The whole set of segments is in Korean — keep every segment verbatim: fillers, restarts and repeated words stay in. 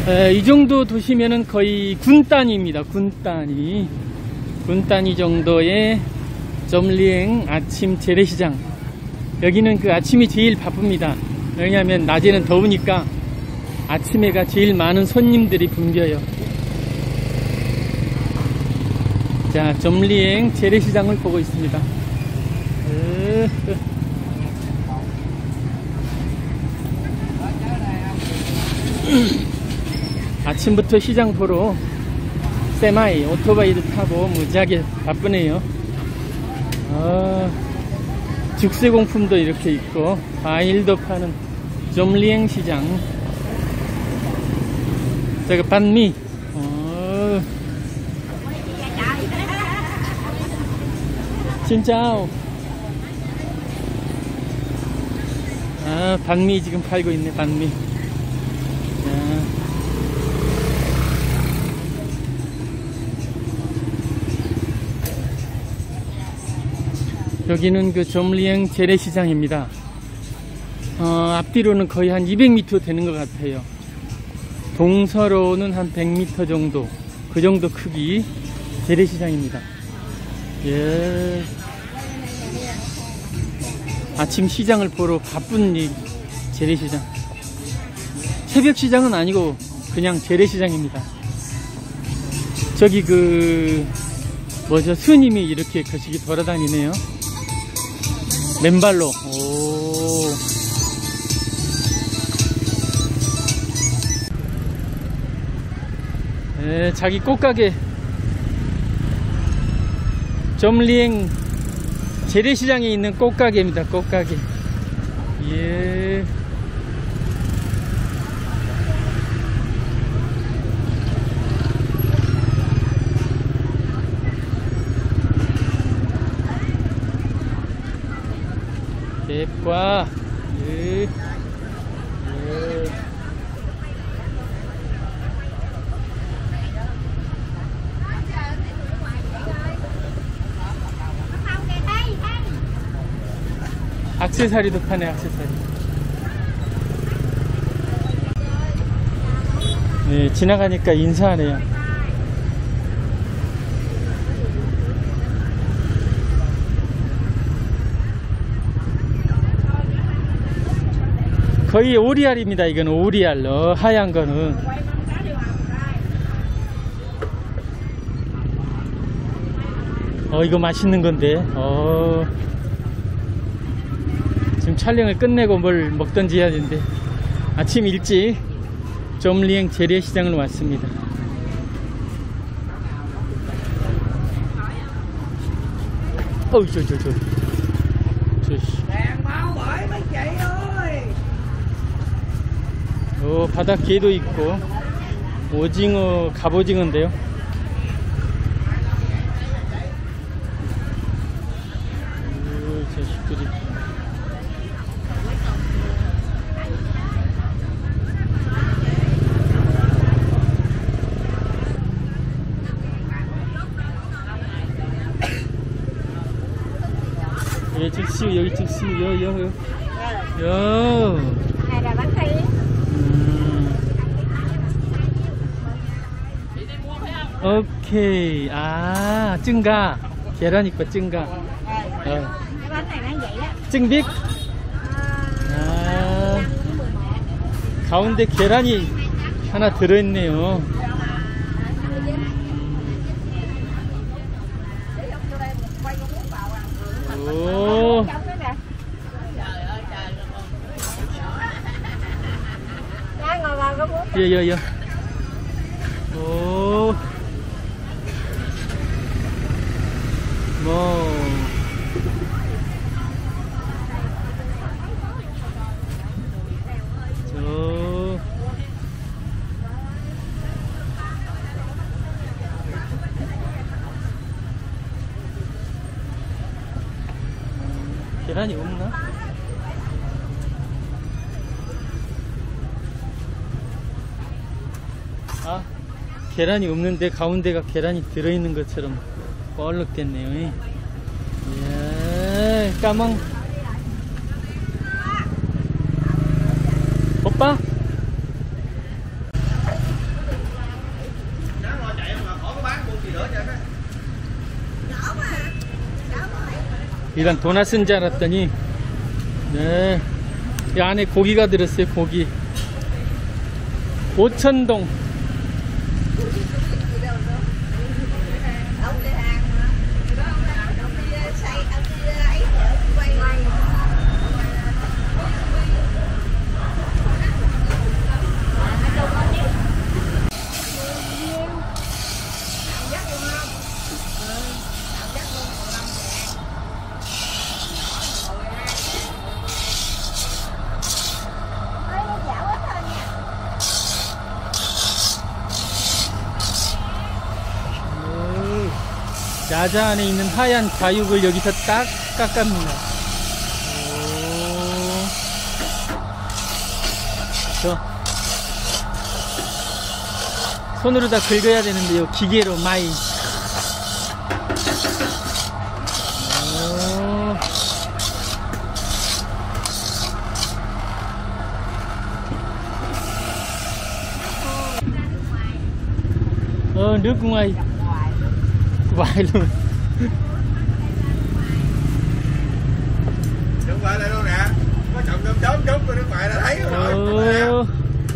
에, 이 정도 도시면은 거의 군 단위입니다. 군 단위. 군 단위 정도의 점리행 아침 재래시장. 여기는 그 아침이 제일 바쁩니다. 왜냐하면 낮에는 더우니까 아침에가 제일 많은 손님들이 붐벼요. 자, 점리행 재래시장을 보고 있습니다. 아침부터 시장 보러 세마이, 오토바이도 타고 무지하게 바쁘네요. 어, 죽쇠공품도 이렇게 있고 과일도 파는 점리행 시장. 저거 반미. 어. 진짜오. 아, 반미 지금 팔고 있네. 반미. 자. 여기는 그 점리행 재래시장입니다. 어, 앞뒤로는 거의 한 이백 미터 되는 것 같아요. 동서로는 한 백 미터 정도, 그 정도 크기 재래시장입니다. 예. 아침 시장을 보러 바쁜 이 재래시장. 새벽 시장은 아니고 그냥 재래시장입니다. 저기 그 뭐죠, 스님이 이렇게 거시기 돌아다니네요. 맨발로. 오. 네, 자기 꽃가게. 점리행 재래시장에 있는 꽃가게입니다. 꽃가게. 예. 랩과 예. 예. 액세서리도 파네. 액세서리. 네, 지나가니까 인사하네요. 거의 오리알입니다. 이건 오리알. 어, 하얀 거는. 어, 이거 맛있는 건데. 어, 지금 촬영을 끝내고 뭘 먹던지 해야 되는데 아침 일찍 점리행 재래시장을 왔습니다. 어우, 저, 저, 저. 저, 씨. 어, 바닷개도 있고 오징어, 갑오징어인데요. 오, 자식들이. 여기 찍시오, 여기 찍시오. 여, 여, 여. 여. 오케이. 아, 증가. 계란 있고 증가. 어. 증빅. 아, 가운데 계란이 하나 들어있네요. 오. 예, 예, 예. 오. 뭐. 저. 계란이 없나? 아, 계란이 없는데 가운데가 계란이 들어있는 것처럼 뻘럭됐네요. 예, 까망. 오빠? 일단 도넛인 줄 알았더니 네, 이 안에 고기가 들었어요. 고기. 오천동. 야자 안에 있는 하얀 과육을 여기서 딱 깎습니다. 오. 저 손으로 다 긁어야 되는데요. 기계로 많이. 오. 어, nước ngoài. Vài luôn. Nước ngoài đây luôn nè. Có trồng cơm chấm chấm của nước ngoài đã thấy rồi. 어...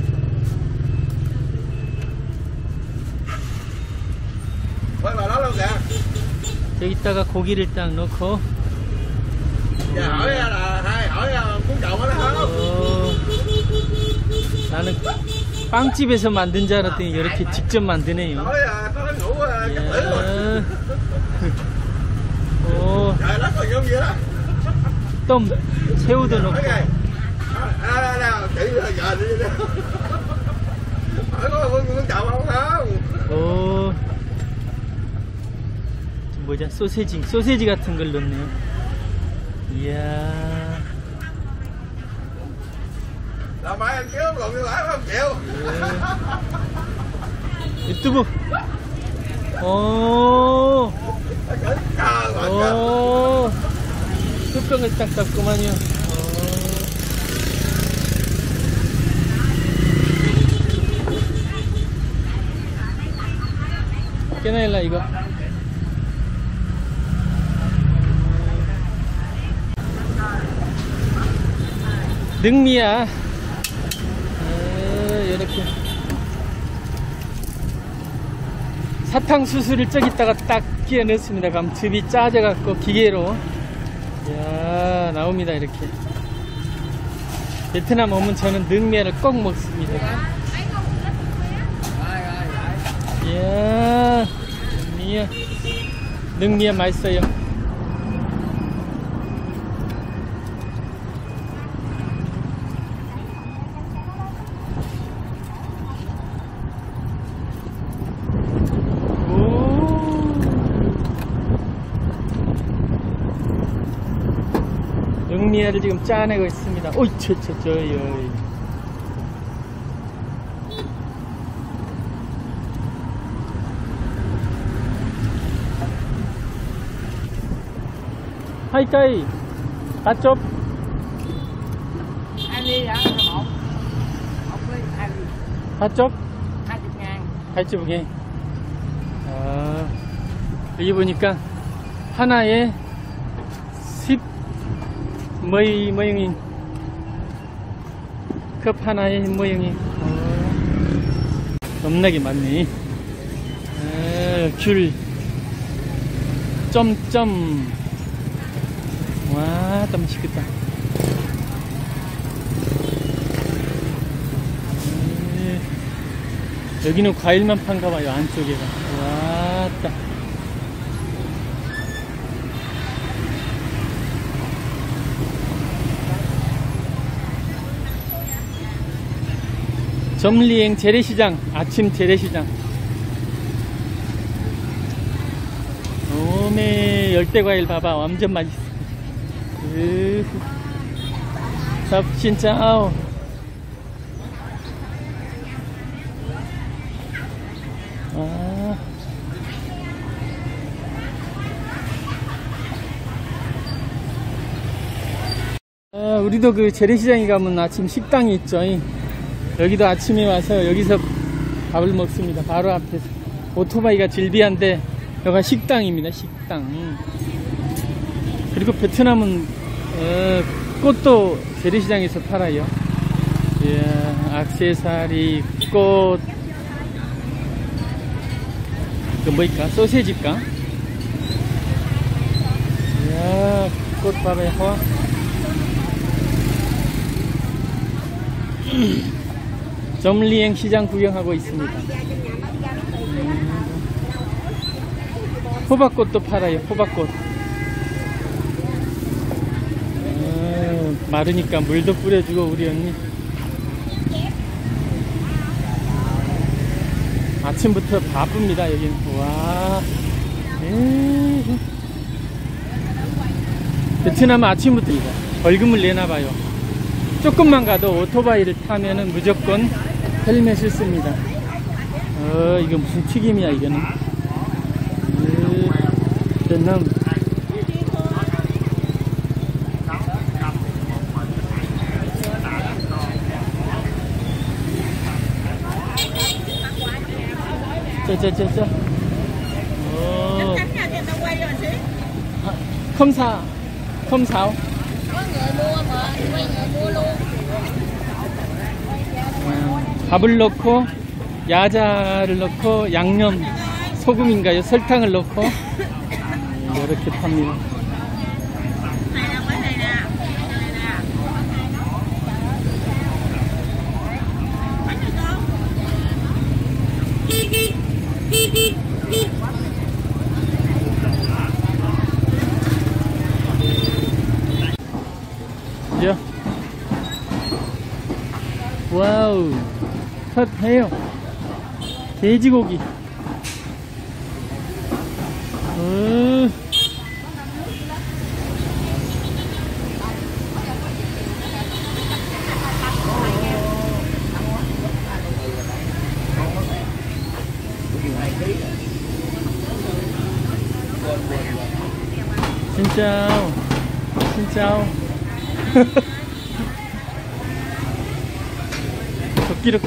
Quay vào đó luôn kìa. 여기다가 고기를 딱 넣고. Giờ hỏi là hai hỏi muốn trộn nó không? 어... 나는 빵집에서 만든 줄 알았더니 이렇게 직접 만드네요. Nói có ngủ chắc tử rồi. 오, Trời đất còn giống vậy đó. 똠 새우도 넣고. À, à, à, chị giờ đi đi. Hỏi có muốn muốn trộn không không? 오, 저 뭐냐 소세지, 소세지 같은 걸 넣네요. 이야. Là mai anh kéo còn như lãi không chịu. 유튜브. 오, 오, 뚜껑을 딱 닫구만요. 깨나일라 이거. 능미야. 이렇게 사탕수수를 저기다가 딱 끼워 넣습니다. 감즙이 짜져갖고 기계로 이야 나옵니다. 이렇게 베트남 오면 저는 능미야를 꼭 먹습니다. 이야 능미야 능미야 맛있어요. 능미야를 지금 짜내고 있습니다. 오이, 저, 저, 저, 요. Hai cây cá chốt. Hai ly hả? Một. Một ly, hai ly. cá chốt. hai mươi ngàn. hai mươi ngàn. 아, 여기 보니까 하나에 십 모이 모형이 컵 하나에 모형이 어, 겁나게 많네. 아, 귤 점점 와, 땀 맛있겠다. 에, 여기는 과일만 판가봐요. 안쪽에가 와따. 점리행 재래시장, 아침 재래시장. 오메 열대과일 봐봐, 완전 맛있어. 으흐. 섭 진짜오. 아. 아, 우리도 그 재래시장에 가면 아침 식당이 있죠. 여기도 아침에 와서 여기서 밥을 먹습니다. 바로 앞에서. 오토바이가 질비한데 여기가 식당입니다. 식당. 그리고 베트남은 어, 꽃도 재래시장에서 팔아요. 이야, 액세서리, 꽃, 그 뭐일까? 소세지일까? 이야, 꽃 봐봐요. 점리행 시장 구경하고 있습니다. 음, 호박꽃도 팔아요. 호박꽃. 음, 마르니까 물도 뿌려주고 우리 언니. 아침부터 바쁩니다. 여기는. 와. 에이. 베트남은 아침부터 벌금을 내나봐요. 조금만 가도 오토바이를 타면은 무조건 헬멧을 씁니다. 어, 이거 무슨 튀김이야, 이거는. 에이, 베트남. 짜짜짜짜. 어. 컴사. 컴사오. 밥을 넣고 야자를 넣고 양념 소금인가요? 설탕을 넣고 이렇게 팝니다. 야. 와우, 컷해요. 돼지고기. 어. 진짜오, 진짜오. 도끼를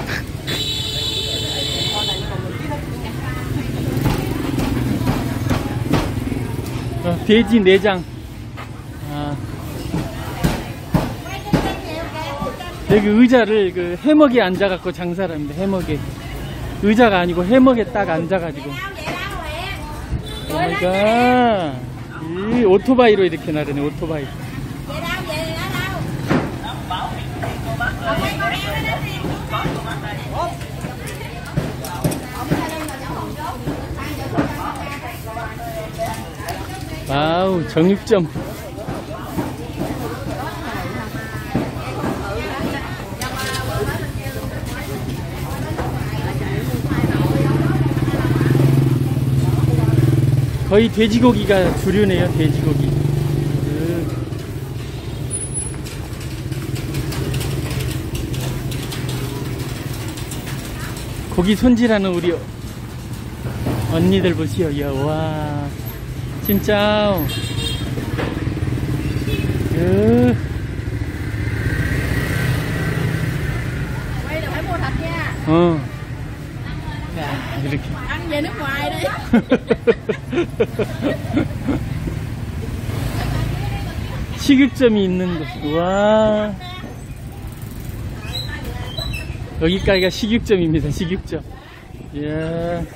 어, 돼지 내장. 아. 여기 의자를 그 해먹에 앉아갖고 장사를 합니다. 해먹에. 의자가 아니고 해먹에 딱 앉아가지고. 오마이갓. 이 오토바이로 이렇게 나르네. 오토바이. 와우, 정육점. 거의 돼지고기가 주류네요. 돼지고기. 고기 손질하는 우리 언니들 보시오. 야, 와, 진짜. 으. 어. 야, 이렇게. Ăn về nước ngoài đi. 식육점이 있는 곳. 와. 여기까지가 식육점입니다. 식육점. 이야.